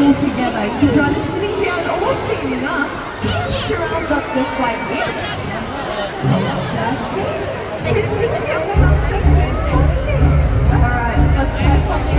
all together. You could try sitting down or standing up. Put your arms up just like this. That's it. Keep sitting down, that's fantastic. Alright, let's try something